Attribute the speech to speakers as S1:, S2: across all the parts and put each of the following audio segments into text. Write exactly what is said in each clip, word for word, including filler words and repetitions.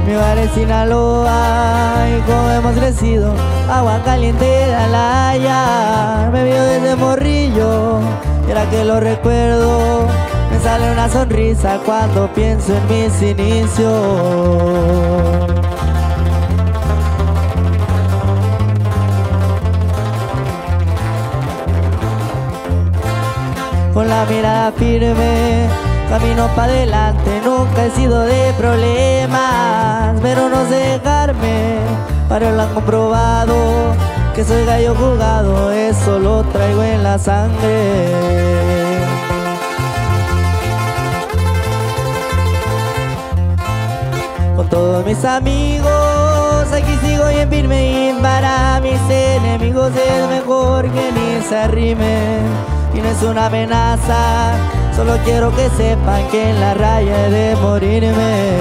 S1: Mi hogar es Sinaloa y como hemos crecido, agua caliente de Alaya. Me vio desde morrillo y ahora que lo recuerdo me sale una sonrisa cuando pienso en mis inicios. Con la mirada firme, camino para adelante, nunca he sido de problemas, pero no sé dejarme, para lo han comprobado, que soy gallo jugado, eso lo traigo en la sangre. Con todos mis amigos, aquí sigo bien firme y para mis enemigos es mejor que ni se arrimen. Y no es una amenaza, solo quiero que sepan que en la raya he de morirme.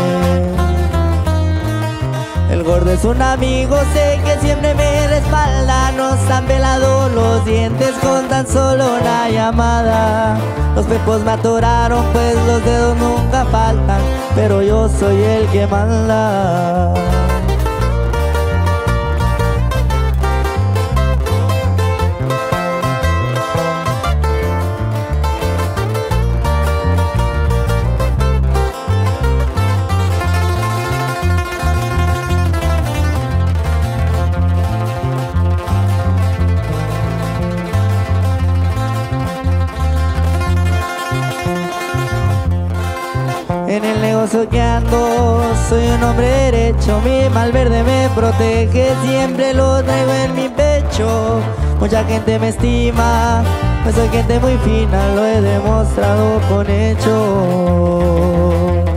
S1: El gordo es un amigo, sé que siempre me respalda. Nos han velado los dientes con tan solo una llamada. Los pepos me atoraron, pues los dedos nunca faltan, pero yo soy el que manda. En el negocio que ando, soy un hombre derecho. Mi malverde me protege, siempre lo traigo en mi pecho. Mucha gente me estima, pues soy gente muy fina, lo he demostrado con hechos.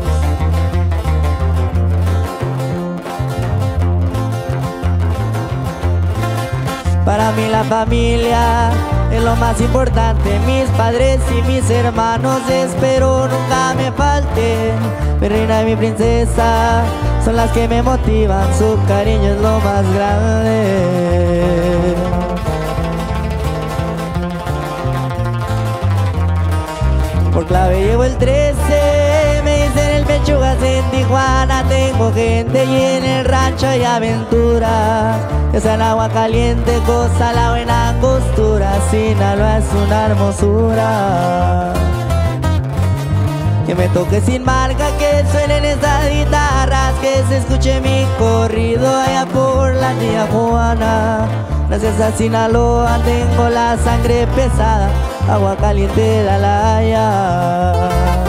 S1: Para mí la familia es lo más importante, mis padres y mis hermanos, espero nunca me falten. Mi reina y mi princesa son las que me motivan, su cariño es lo más grande. Por clave llevo el trece, me dicen el Pechugas. En Tijuana tengo gente y en el rancho hay aventura. Esa en agua caliente goza la buena angostura, Sinaloa es una hermosura. Que me toque sin marca, que suenen esas guitarras, que se escuche mi corrido allá por la tía Juana. Gracias a Sinaloa tengo la sangre pesada, agua caliente de Alaya.